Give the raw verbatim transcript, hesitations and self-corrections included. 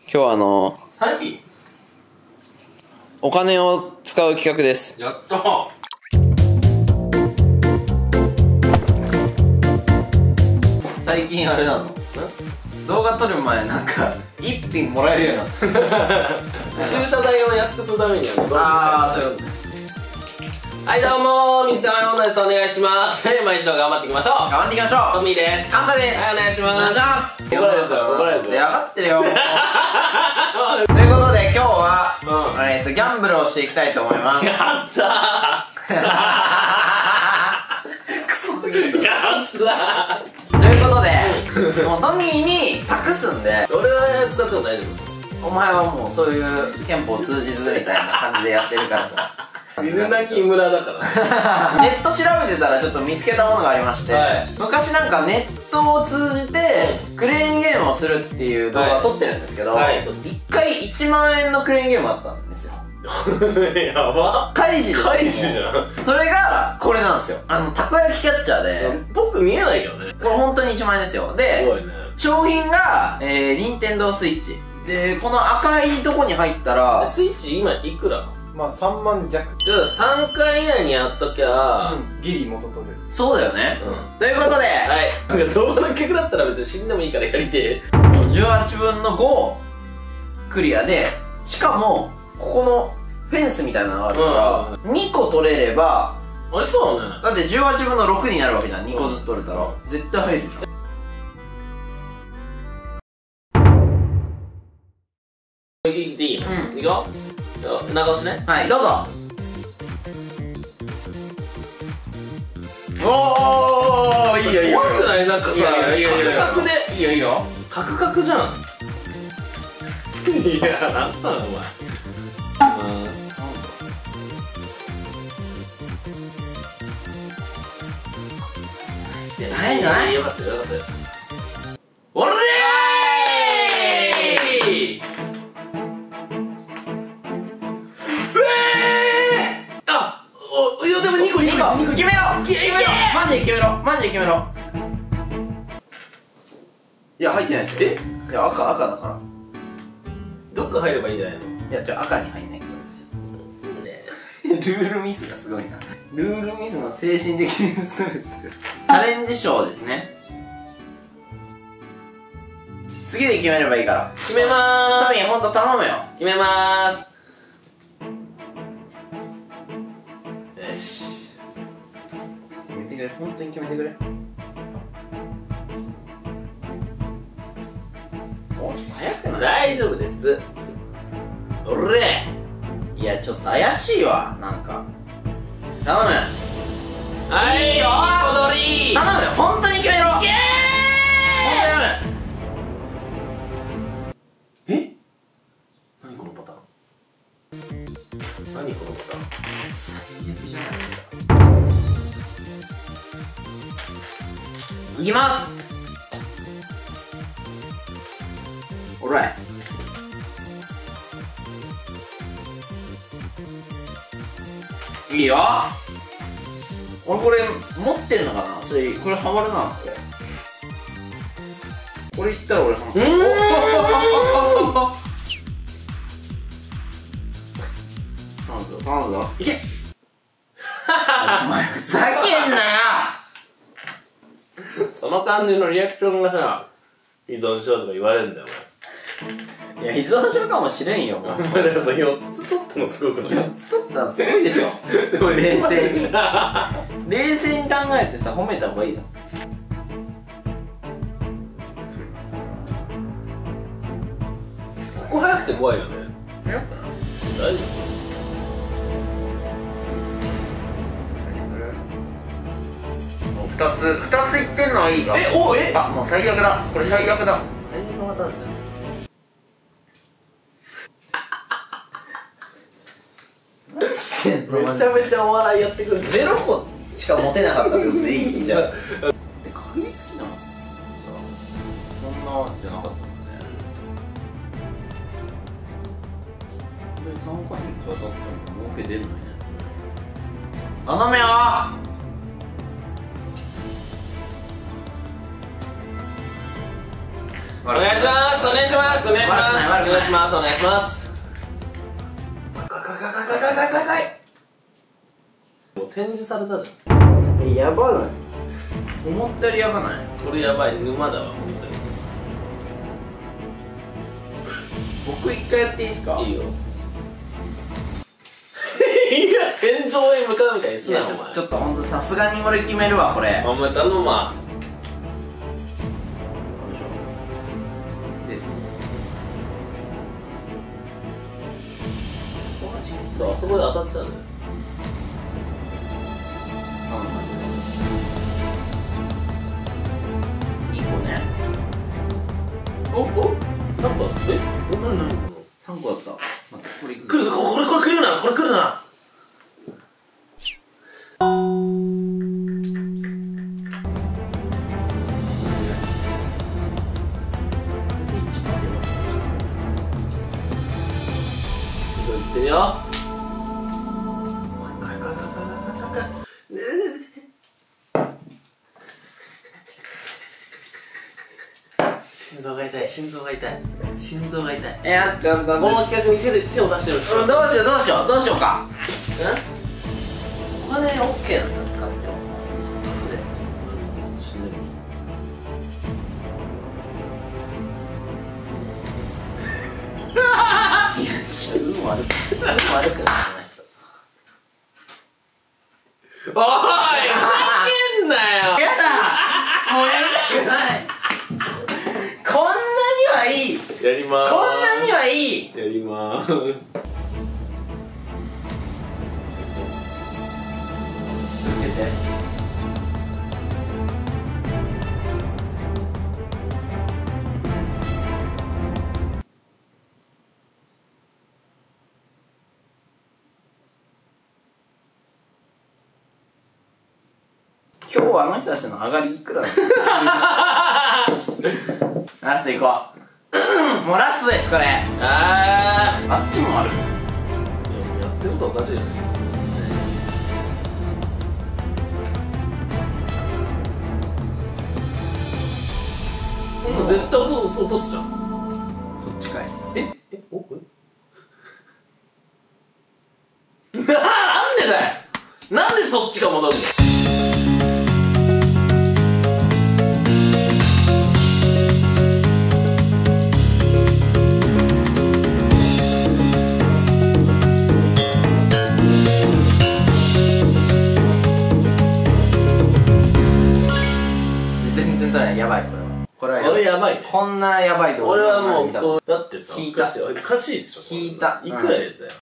今日はあの何お金を使う企画です。 やったー。 最近あれなの、動画撮る前なんか一品もらえるようになった駐車代を安くするためにはね。 ああ、そういうことね。 はいどうもー、水溜りボンドです。お願いします。毎日頑張っていきましょう。 頑張っていきましょう。 トミーです。 カンタです。 はい、お願いしまお願いしす。 ます。 怒られるぞ、怒られるぞ。 いや、上がってるよ。ということで今日は、 うん、 えっとギャンブルをしていきたいと思います。 やったー。クソすぎる。 やったということで、もうトミーに託すんで、 俺は使っても大丈夫。 お前はもうそういう憲法通じずみたいな感じでやってるからさ。 犬鳴村だからネット調べてたらちょっと見つけたものがありまして、はい、昔なんかネットを通じてクレーンゲームをするっていう動画を撮ってるんですけど、はい、いっかいいちまんえんのクレーンゲームあったんですよ。やばっ、カイジです。 カイジじゃん。 それがこれなんですよ。あのたこ焼きキャッチャーで、 僕見えないよね。 これ本当にいちまんえんですよ。で、すごいね、商品がえー、任天堂スイッチで、この赤いとこに入ったらスイッチ今いくら？ まあさんまん弱。 だからさんかい以内にやっときゃ、 うん、ギリ元取れる。 そうだよね、うん、ということで、はい、 なんか動画の企画だったら別に死んでもいいからやりてえ。 じゅうはちぶんのごクリアで、しかもここのフェンスみたいなのがあるから、うん、にこ取れれば、 あれそうだね、 だってじゅうはちぶんのろくになるわけじゃん。にこずつ取れたら、うん、絶対入るじゃん。 いっていいの？うん、いくよ。長押しね。 はい、どうぞ。おー、いいよいいよ。 怖くない？なんかさ、 いいよいいよいいよ。 カクカクで。 いいよいいよ。 カクカクじゃん。いや、なんなのお前。 じゃないんじゃない？ よかったよかったよ。おれー！いやでもにこにこ決めろ決めろマジで決めろマジで決めろ。いや入ってないですよ。え？いや赤赤だから。 どっか入ればいいんじゃないの？ いやじゃあ赤に入んないけどね。ルールミスがすごいな。ルールミスの精神的ストレス。チャレンジ賞ですね。次で決めればいいから。 決めまーす。 トミーほんと頼むよ。 決めまーす。よし、 決めてくれ、本当に決めてくれ。もうちょっと早くない？ 大丈夫です。おれいやちょっと怪しいわ、なんか頼む。 はい、 いいよ踊り頼むよ、本当に決めろ。 いけー。 本当に頼む。 え？何このパターン？何このパターン？ 最悪じゃないですか。いきます。オーライ。いいよ。俺これ持ってるのかな。それこれハマるな。これこれいったら俺ハマる。頼むぞ頼むぞ。 いけ。 お前ふざけんなよ。 その感じのリアクションがさ、依存症とか言われるんだよいや依存症かもしれんよ。もうお前だからさ、よっつ取ったのすごくない？ よっつ取ったのすごいでしょ。でも冷静に冷静に考えてさ、褒めた方がいいの。 ここ早くて怖いよね。 早くない？ 大丈ふたつふたついってんのはいいよ。え、おえあ、もう最悪だ。これ最悪だ。 夫？最悪のパターンじゃん。 何してんの？ めちゃめちゃお笑いやってくる。 ゼロ個しか持てなかったってことでいいじゃん。で、確率きなんすね。さあ、こんなじゃなかったもんね。で、さんかいにいち当たったら儲け出んのにね。頼むよー。分お願いしますお願いしますお願いしますお願いしますお願いします。かいかいかいかいかいかいかいかい。もう展示されたじゃん。 え、やばない？思ったよりやばない？ これやばい、沼だわ、本当に。 僕一回やっていいですか？ いいよ。いや、戦場へ向かうみたいにすな、お前。 ちょっとほんとさすがに俺決めるわ、これ。 お前頼むわ。そう、あそこで当たっちゃうんだよ。 いい子ね。 おおさんこだった。えお何何さんこだった。待って、これ来るぞ、これこれ来るな、これ来るな。行ってみよう。心臓が痛い、心臓が痛い、心臓が痛い。 え、やったんだ。 この企画に手で手を出してる人。 どうしようどうしようどうしようか。お金オッケーなんだ、使っても。 死んでる。 いや、運悪く運悪くなってない人。 おい、ふざけんなよ。 やだ、もうやりたくない。こんなにはいい。 やりまーす。 こんなにはいい。 やりまーす。 気をつけて。今日はあの人たちの上がりいくらなの？ラスト行こう。もうラストです、これ。 あー、 あっちもある。 いや、もうやってることおかしいよね。もう絶対落とす、落とすじゃん。 そっちかい。 ええおえなんでだよ。なんでそっちが戻るの？ 全然取れない。やばい、これは。これはそれやばいね。 こんなやばいとこ俺はもうだこうだってさ、 引いたおかしいおかしいでしょ。 引いたいくら入れたよ。